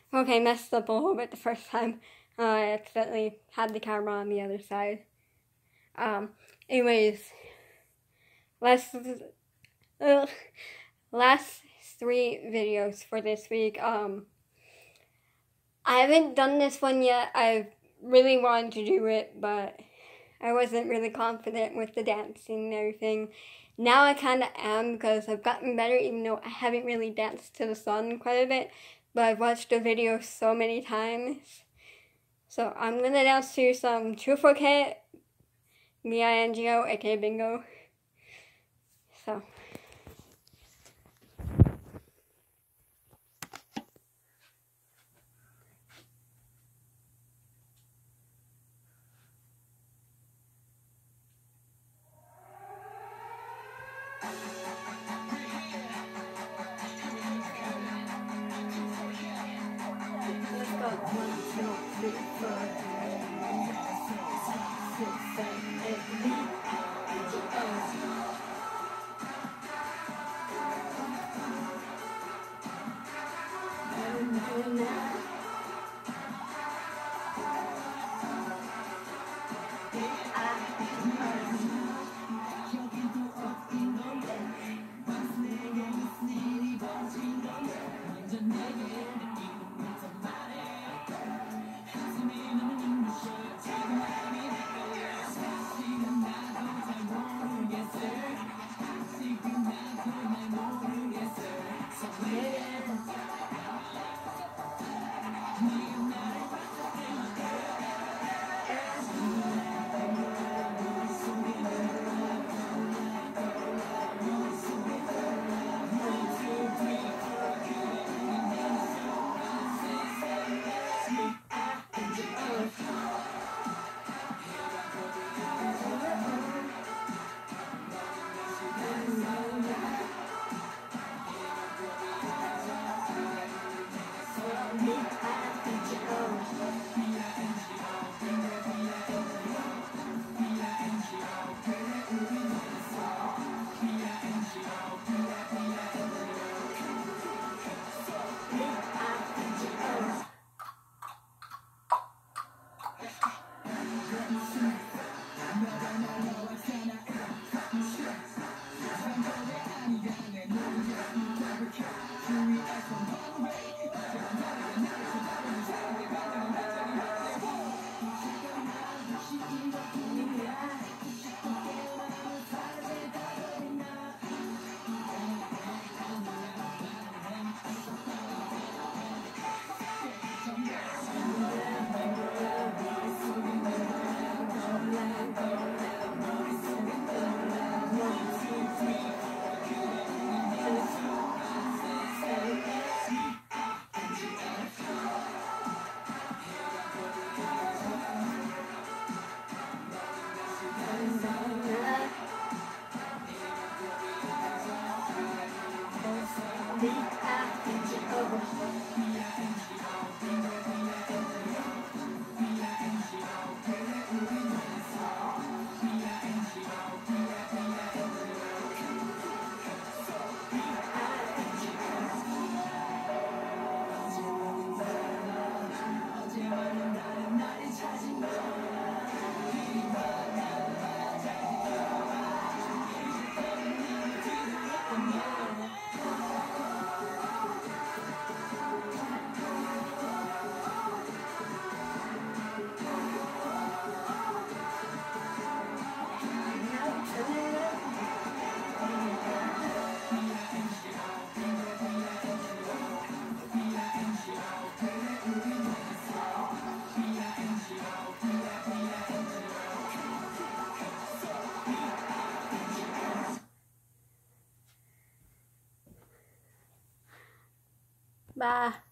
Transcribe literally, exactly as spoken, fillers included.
Okay, messed up a little bit the first time. Uh, I accidentally had the camera on the other side. Um, anyways, last, uh, last three videos for this week. Um, I haven't done this one yet. I really wanted to do it, but I wasn't really confident with the dancing and everything. Now I kind of am, because I've gotten better, even though I haven't really danced to the song quite a bit. But I've watched the video so many times. So I'm gonna dance to some Truth or Kit, B I N G O, aka Bingo. So. Bye.